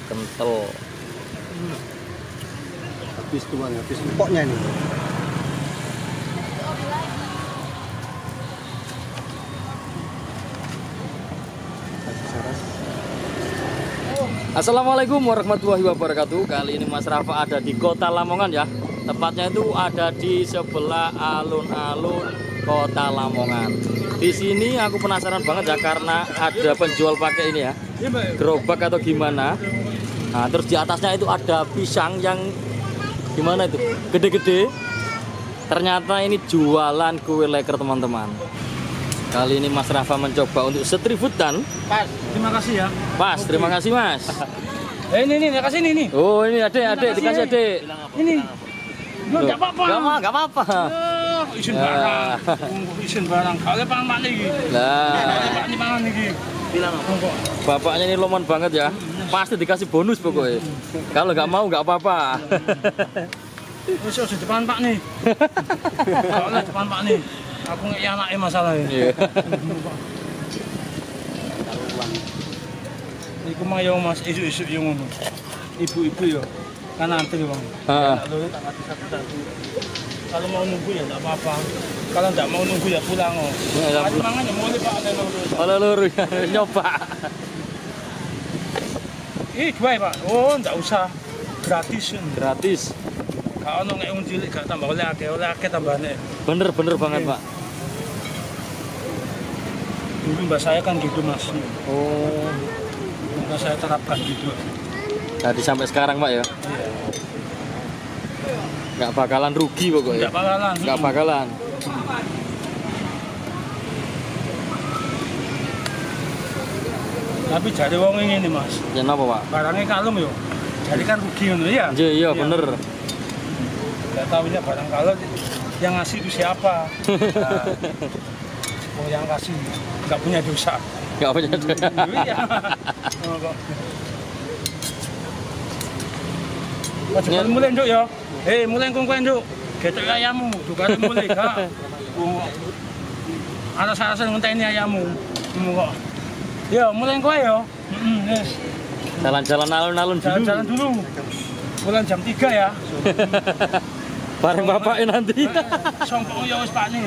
kental. Habis tuan, habis pokoknya ini. Assalamualaikum warahmatullahi wabarakatuh. Kali ini Mas Rafa ada di Kota Lamongan ya. Tepatnya itu ada di sebelah alun-alun Kota Lamongan. Di sini aku penasaran banget ya karena ada penjual pakai ini ya, gerobak atau gimana. Nah, terus di atasnya itu ada pisang yang gimana itu? Gede-gede. Ternyata ini jualan kue leker teman-teman. Kali ini Mas Rafa mencoba untuk street food dan Pas, terima kasih ya. Pas, terima kasih Mas. Ini, kasih ini. Oh ini adek, dikasih adek. Ini. Lo enggak apa-apa. Enggak apa-apa. Isin barang. Isin barang. Kalau pangan mak iki. Lah, Pak ini pangan iki. Bilang apa? bapaknya ini loman banget ya. Pasti dikasih bonus pokoknya. Kalau nggak mau nggak apa-apa. Wis depan Pak nih. Kalau depan Pak nih. Aku nggak anaknya masalahnya. Iya. Iku mah yo Mas, isu-isu yo ngono. Ibu-ibu yo. Kan antri Bang. Heeh. Tak kasih satu-satu. Kalau mau nunggu ya enggak apa-apa. Kalau enggak mau nunggu ya pulang. Tadi mangan ya mulai Pak ada loro. Kalau luru nyoba. Ih, dua ya Pak. Oh, enggak usah. Gratis. Gratis. Kalau ono nek wong cilik gak tambah oleh akeh tambahane. Bener banget Pak. Dulu mbak saya kan gitu Mas. Oh. Mbak saya terapkan gitu. Tadi sampai sekarang Pak ya. Nggak bakalan rugi pokoknya. Nggak bakalan. Tapi jadi wong ini nih Mas. Ya apa Pak? Barangnya kalem yo. Jadi kan rugi ngono ya. Iya bener. Nggak tahunya barang kalau yang ngasih itu siapa. Nah, yang kasih nggak punya dosa. Nggak punya dosa. Iya. Mas mulai nduk ya. Mulai kongko nduk. Getok ayammu, dukane mulai gak. Alas-alasan ngenteni ayammu. Kok. Ya, mulai kowe ya. Wis. Jalan-jalan alun-alun dulu. Jalan-jalan dulu. Pulang jam 3 ya. Bareng bapaknya nanti. Songkok ya wis Pak nih.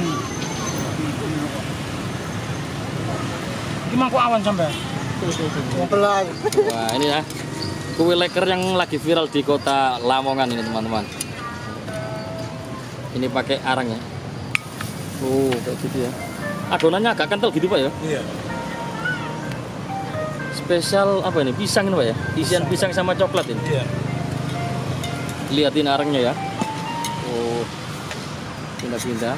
Iki mangko awan sampe. Mempelang. Wah ini ya kue leker yang lagi viral di Kota Lamongan ini teman-teman. Ini pakai arang ya. Oh kayak gitu ya. Adonannya agak kental gitu Pak ya. Iya. Spesial apa ini? Pisang ini Pak ya? Isian pisang sama coklat ini. Iya. Lihatin arangnya ya. Oh pindah-pindah.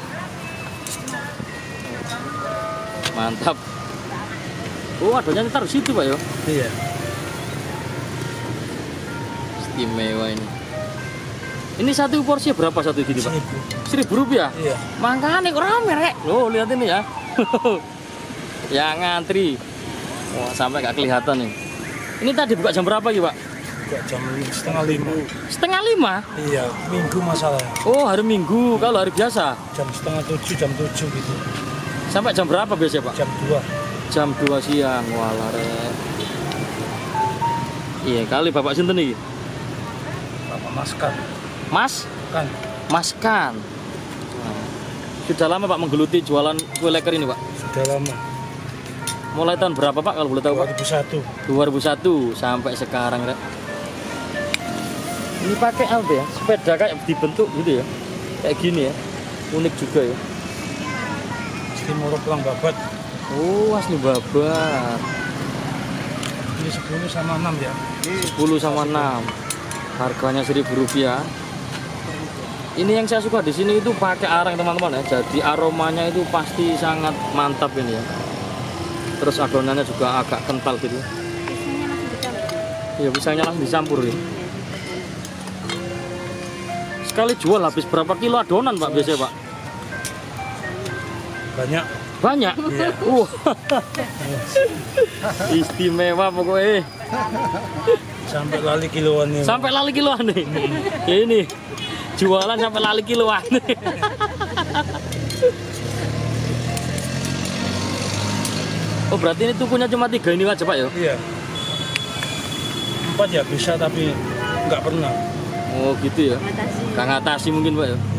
Mantap. Oh adonannya taruh situ Pak ya. Iya. Istimewa ini. Ini satu porsi berapa satu gini Pak? Rp1.000. Iya. Makanya kok rame rek. Loh lihat ini ya. Yang ngantri. Wah sampai nggak kelihatan nih. Ini tadi buka jam berapa Pak? Buka jam 4:30. 5:30? Iya, Minggu masalahnya. Oh hari Minggu. Kalau hari biasa? Jam 6:30, jam 7 gitu. Sampai jam berapa biasanya Pak? Jam 2. Jam 2 siang. Walah rek. Iya kali Bapak sinten nih? Bapak Maskan. Mas? Kan. Mas Kan. Sudah lama Pak menggeluti jualan kue leker ini Pak? Sudah lama. Mulai tahun berapa Pak kalau boleh tahu Pak? 2001. 2001 sampai sekarang rek. Ini pakai apa ya? Sepeda kayak dibentuk gitu ya. Kayak gini ya. Unik juga ya. Timur Pulang Babat. Oh, asli babat. Ini 10 sama 6 ya. 10 sama 6. Harganya Rp1.000. Ini yang saya suka di sini itu pakai arang teman-teman ya. Jadi aromanya itu pasti sangat mantap ini ya. Terus adonannya juga agak kental gitu. Iya, pisangnya langsung dicampur ya. Sekali jual habis berapa kilo adonan Pak biasanya Pak? Banyak? Iya. Istimewa pokoknya. Sampai lali kiloan nih. Sampai lali kiloan nih. Ini jualan sampai lali kiloan. Oh berarti ini tukunya cuma 3 ini aja Pak ya? Iya. sempat ya bisa tapi nggak pernah. Oh gitu ya. Ngatasi. Nggak ngatasi mungkin Pak ya.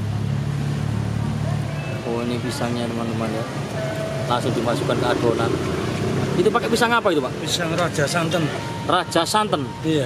Oh ini pisangnya teman-teman ya. Langsung dimasukkan ke adonan. Itu pakai pisang apa itu Pak? Pisang raja santan. Raja santan. Iya.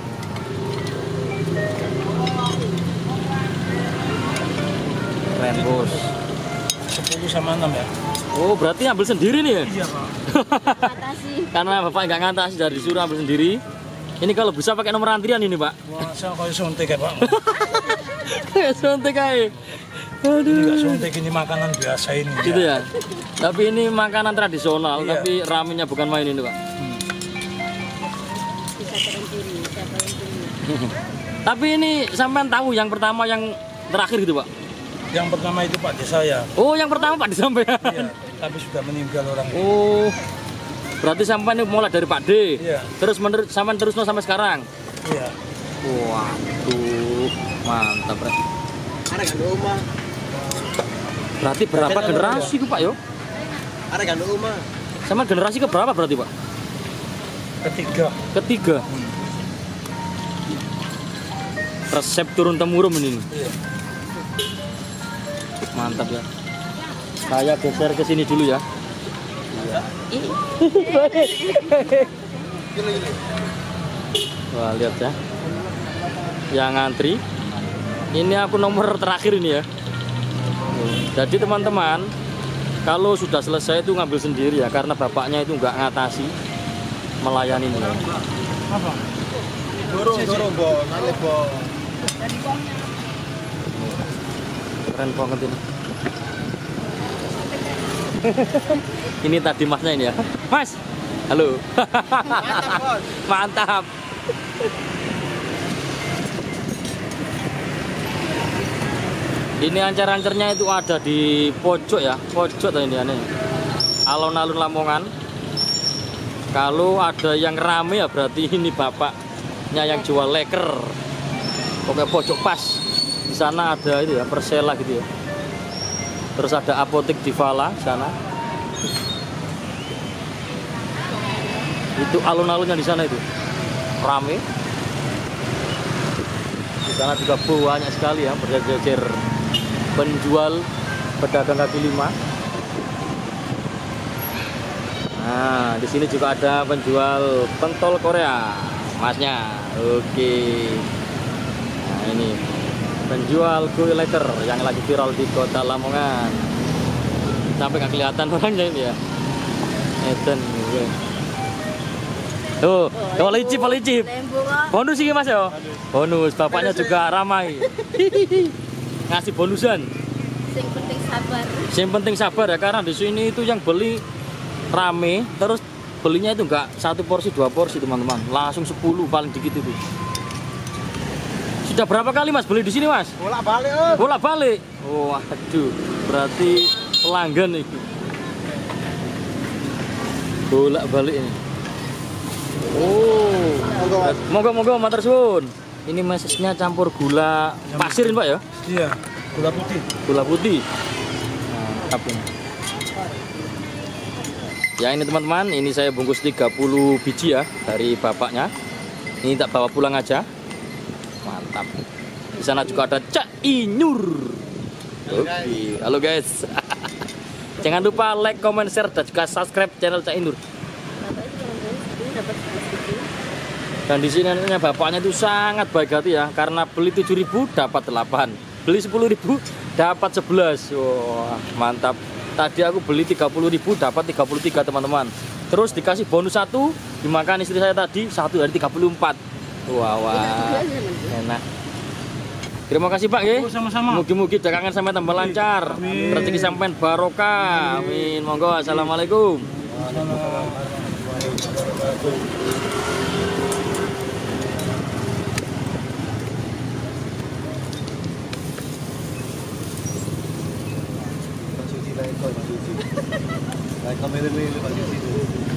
Keren bos. 10 sama 6 ya. Oh berarti ambil sendiri nih ya? Iya Pak. Ngatasi. Karena Bapak nggak ngatasi dari disuruh ambil sendiri. Ini kalau bisa pakai nomor antrian ini Pak. Wah, saya kayak suntik ya Pak. Kayak suntik aja. Ini nggak Aduh. suntik, ini makanan biasa ini. Gitu ya. Tapi ini makanan tradisional, Iya. tapi ramenya bukan main ini Pak. Bisa terhenti siapa yang punya. Tapi ini sampean tahu yang pertama yang terakhir gitu Pak? Yang pertama itu Pak De saya. Oh yang pertama Pak di sampean. Iya, tapi sudah meninggal orangnya. Oh berarti sampean ini mulai dari Pak D. Iya. Terus sampean terus sampai sekarang. Iya. Waduh mantap Pak. Ada kan rumah. Berarti berapa generasi itu Pak yo? Ada kan rumah. Sama generasi ke berapa berarti Pak? Ketiga. Ketiga. Resep turun temurun ini. Iya. Mantap ya. Saya geser ke sini dulu ya. Wah lihat ya. Yang ngantri. Ini aku nomor terakhir ini ya. Jadi teman-teman, kalau sudah selesai itu ngambil sendiri ya, karena bapaknya itu nggak ngatasi melayani ini. Apa? Dorong bo, nale bo. Keren banget ini. Ini tadi masnya ini ya. Mas, halo. Mantap, Bos. Mantap. Ini ancar-ancarnya itu ada di pojok ya, pojok ini aneh. Alun-alun Lamongan. Kalau ada yang rame ya berarti ini bapaknya yang jual leker. Oke pojok pas. Di sana ada itu ya Persela gitu ya. Terus ada apotek di Vala sana. Itu alun-alunnya di sana itu rame. Di sana juga banyak sekali ya berjejer penjual pedagang kaki lima. Nah, di sini juga ada penjual pentol Korea, masnya. Oke. Nah, ini penjual kue letter yang lagi viral di kota Lamongan. Sampai nggak kelihatan orangnya ini ya. Eden. Tuh, policip. Bonus sih Mas ya. Bonus, bapaknya juga ramai. Ngasih bonusan. Yang penting sabar. Yang penting sabar ya, karena di sini itu yang beli rame, terus belinya itu enggak 1 porsi 2 porsi teman-teman, langsung 10 paling dikit itu. Sudah berapa kali Mas beli di sini Mas? Bolak-balik, Om. Bolak-balik. Oh, aduh, berarti pelanggan itu. Bolak-balik ini. Oh, monggo matur suwun. Ini mesesnya campur gula pasirin Pak ya? Iya, gula putih. Gula putih. Mantap ini. Ya ini teman-teman, ini saya bungkus 30 biji ya dari bapaknya. Ini tak bawa pulang aja. Mantap. Di sana juga ada Cak Inyur. Oke, halo guys. Jangan lupa like, comment, share dan juga subscribe channel Cak Inyur. Bapak itu ini dapat 11 biji. Dan di sini bapaknya itu sangat baik hati ya, karena beli 7.000 dapat 8, beli 10.000 dapat 11. Wah, mantap. Tadi aku beli 30.000 dapat 33 teman-teman. Terus dikasih bonus 1, dimakan istri saya tadi 1 dari 34. Wah, enak. Terima kasih Pak ya. Sama-sama. Mugi-mugi dagangan sampai tambah lancar. Amin. Rezeki sampai barokah. Amin. Monggo, assalamualaikum. Like, kamera-mera, Pak Susi.